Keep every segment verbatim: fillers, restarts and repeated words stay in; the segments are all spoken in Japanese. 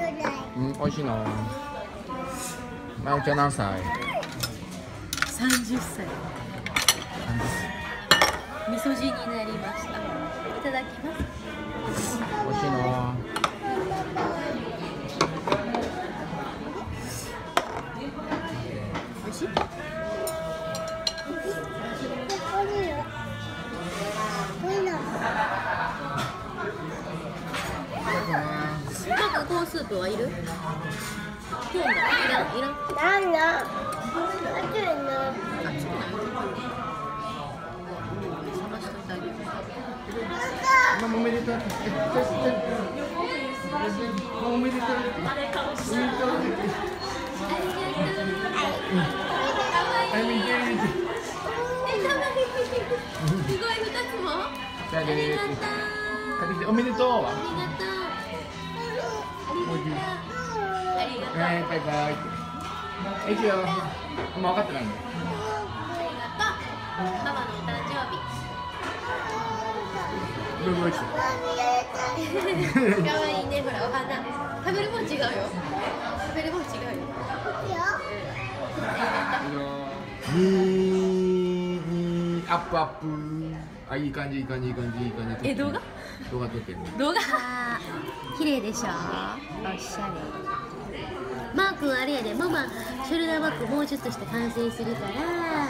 うん、美味しいの。まおちゃん何歳？ さんじゅっさい。味噌汁になりました。いただきます。 美味しいの。 美味しい？なんかコーンスープはいる？コーンだ。いらんいらん。 なんだ。熱いな。 あ、ちょっとない。探しといてあげる。 ママおめでとう。ママおめでとう。おめでとう。 ありがとう。見て見て。え、かわいい。すごい、二つも。ありがとう。 おめでとう。 ありがとう。ありがとう。 バイバイ。いくよ。もう分かってないんだよ。 ありがとう。ママのお誕生日。 どうぞ。 かわいいね、ほら、お花。食べるもん違うよ。食べるもん違うよ。 ににアップアップ。あ、いい感じ、いい感じ、いい感じ、いい感じ。 え、動画？ 動画撮ってる。 動画。綺麗でしょ。おしゃれ。マー君あれやで、ママショルダーバッグもうちょっとして完成するから、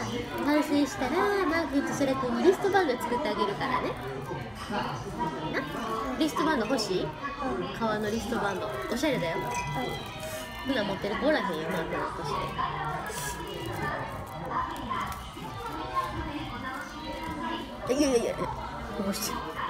完成したらマー君とそれ君にリストバンド作ってあげるからね。な、リストバンド欲しい？革のリストバンド、おしゃれだよ。みんな持ってる子おらへんよ、マー君のとして。いやいやいや、こぼしちゃう。